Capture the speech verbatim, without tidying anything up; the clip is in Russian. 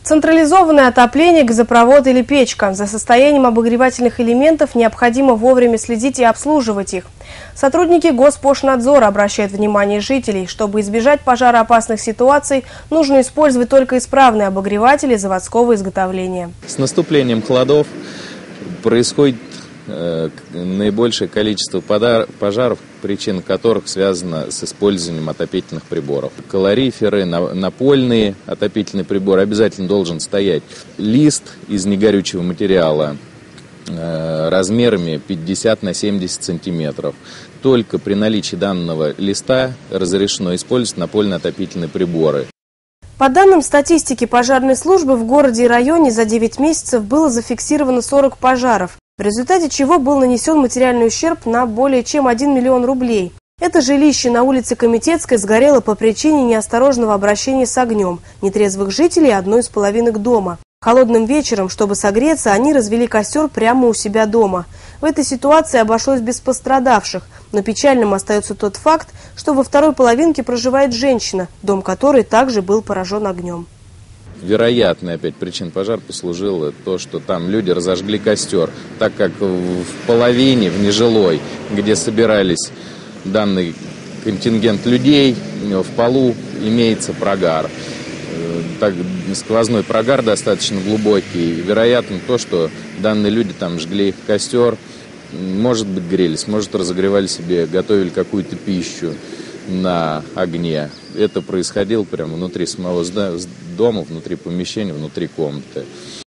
Централизованное отопление, газопровод или печка. За состоянием обогревательных элементов необходимо вовремя следить и обслуживать их. Сотрудники Госпошнадзора обращают внимание жителей. Чтобы избежать пожароопасных ситуаций, нужно использовать только исправные обогреватели заводского изготовления. С наступлением холодов происходит э, наибольшее количество пожаров, причина которых связана с использованием отопительных приборов. Калориферы, напольные отопительные приборы обязательно должен стоять лист из негорючего материала э, размерами пятьдесят на семьдесят сантиметров. Только при наличии данного листа разрешено использовать напольно-отопительные приборы. По данным статистики пожарной службы, в городе и районе за девять месяцев было зафиксировано сорок пожаров, в результате чего был нанесен материальный ущерб на более чем один миллион рублей. Это жилище на улице Комитетской сгорело по причине неосторожного обращения с огнем нетрезвых жителей одной из половинок дома. Холодным вечером, чтобы согреться, они развели костер прямо у себя дома. В этой ситуации обошлось без пострадавших, но печальным остается тот факт, что во второй половинке проживает женщина, дом которой также был поражен огнем. Вероятной опять причин пожара послужило то, что там люди разожгли костер, так как в половине, в нежилой, где собирались данный контингент людей, в полу имеется прогар. Так, сквозной прогар достаточно глубокий. Вероятно то, что данные люди там жгли костер, может быть грелись, может разогревали себе, готовили какую-то пищу на огне. Это происходило прямо внутри самого дома, внутри помещения, внутри комнаты.